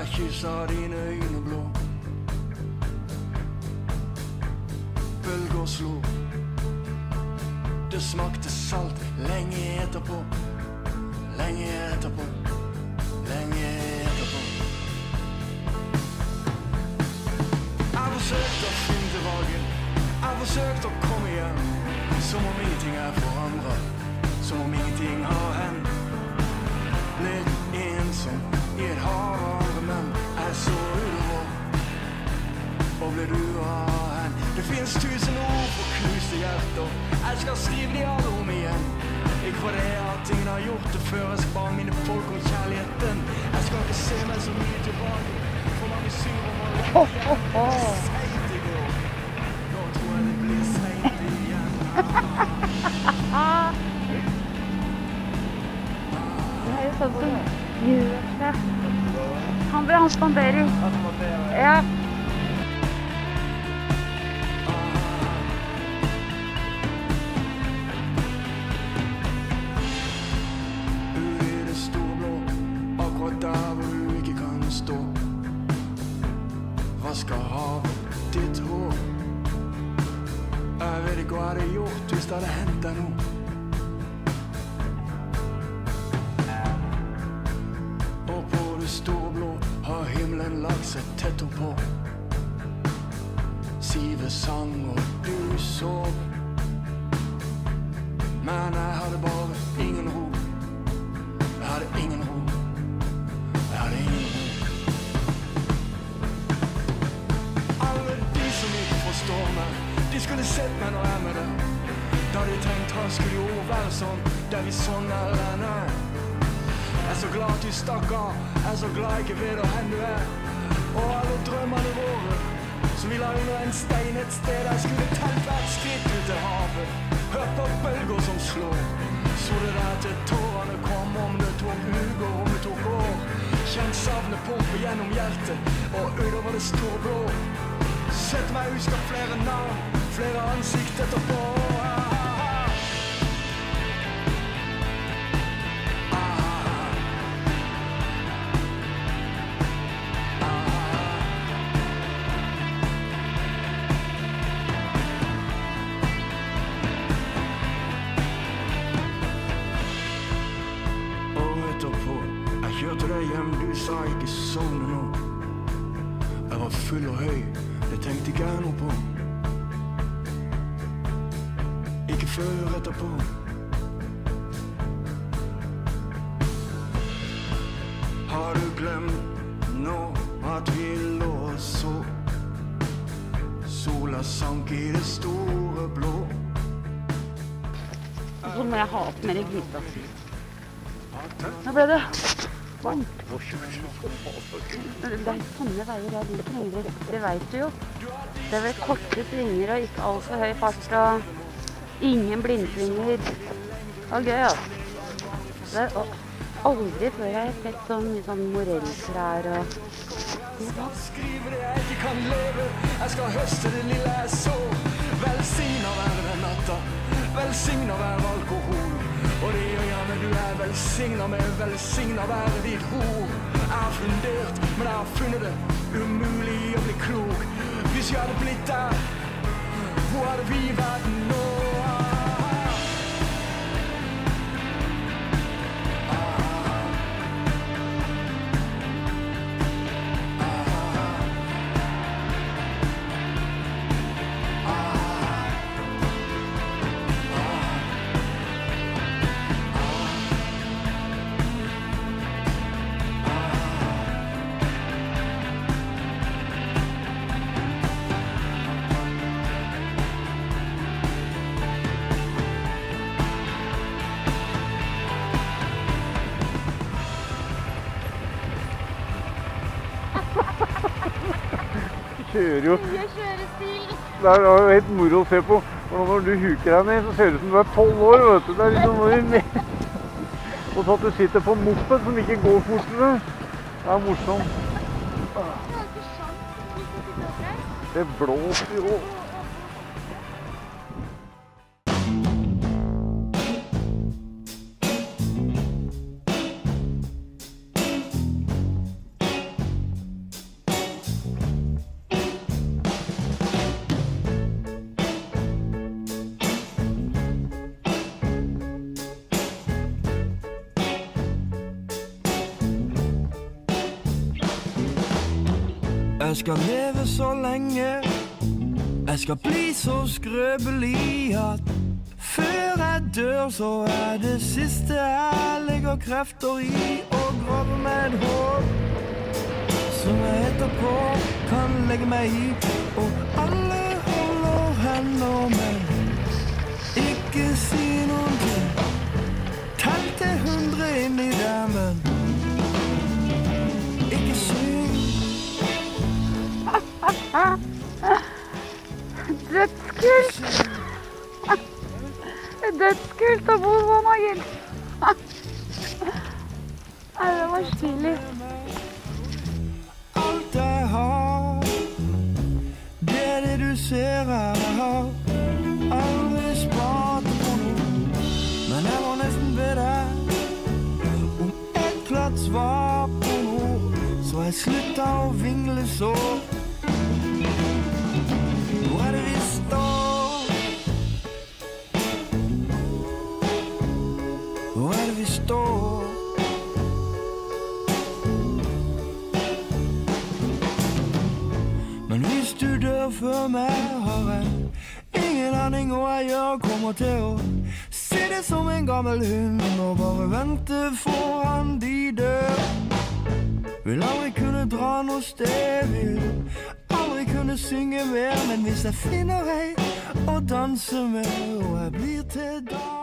jeg kysser dine øyne blå. Bølger slår. Det smakte salt lenge etterpå. Lenge etterpå. Lenge etterpå. Jeg forsøkte å finne tilbake. Jeg forsøkte å komme igjen. Som om ingenting er forandret. Som om ingenting har hendt. Litt ensom i et hav av andre menn. Jeg så utover. Og ble du av hen. Det finnes 1000 ord for knuste hjerter. Jeg skal skrive de alle om igjen. Ikke for det at ingen har gjort det før. Jeg skal bare minne folk om kjærligheten. Jeg skal ikke se meg så mye tilbake. For mange syr om å lenge. Seit i går. Nå tror jeg det blir seit igjen. Det er jo sånn som gjør det. Han spanderer. Ja. Skal ha ditt hår. Jeg vet ikke hva jeg hadde gjort hvis det hadde hendt deg nå. Og på det store blå har himmelen lagt seg tett oppå. Sive sang og du sov. Men jeg hadde bare ingen ro. Jeg hadde ingen ro. Jeg hadde ingen ro. De skulle sett meg når jeg er med deg. Da de tenkt han skulle jo være sånn. Der vi sånn eller nei. Jeg er så glad at du stakk av. Jeg er så glad jeg ikke vet hvor du er. Og alle drømmene våre som vi la under en stein et sted. Jeg skulle telt hvert skritt ut til havet. Hørt på bølger som slår. Så det der til tårene kom. Om det tok uker, om det tok år. Kjent savnet pumpe gjennom hjertet. Og utover det store blå. Sett meg husker flere navn, flere ansikt etterpå. Og etterpå, jeg kjørte deg hjem, du sa ikke sovne nå. Jeg var full og høy. Det tenkte ikke jeg noe på. Ikke før etterpå. Har du glemt nå at vi lå og så? Sola sank i det store blå. Så må jeg ha opp mer glitas. Nå ble det varmt. Det er sånne veier jeg liker egentlig. Det vet du jo. Det er vel korte svinger og ikke alt for høy fart og ingen blindsvinger. Det var gøy, altså. Det er aldri før jeg har sett så mye sånn morelltrær og... Skriver det jeg ikke kan leve. Jeg skal høste det lille jeg så. Velsign å være den natta. Velsign å være alkohol. Og de øyene du er velsignet med, velsignet være ditt ord. Jeg har fundert, men jeg har funnet det umulig å bli klok. Hvis jeg hadde blitt der, hvor hadde vi vært nå? Kjører jo. Det er jo helt moro å se på. Og når du huker deg ned, så ser det ut som du er 12 år, vet du. Det er liksom... Og så at du sitter på en moped som ikke går fortere. Det er morsomt. Det blåser jo. jeg skal leve så lenge. Jeg skal bli så skrøbelig at før jeg dør så det siste jeg legger krefter i og graver med et håp som jeg etterpå kan legge meg i. Og alle holder hender, men ikke si noen ting. Tell til 100 inni der, men ikke syng. Dødskult! Dødskult å bo på magen. Det var stilig. Alt jeg har, det du ser jeg har. Aldri spart på noe, men jeg var nesten ved deg om et klart svar på noe, så jeg sluttet å vingle så. Hvor det vi står? Hvor det vi står? Men hvis du dør før meg, har jeg ingen aning hva jeg gjør. Kommer til å sitte som en gammel hund og bare vente foran de dør. Vil aldri kunne dra noe sted, vil aldri kunne synge mer. Men hvis jeg finner ei å danse med, og jeg blir til dag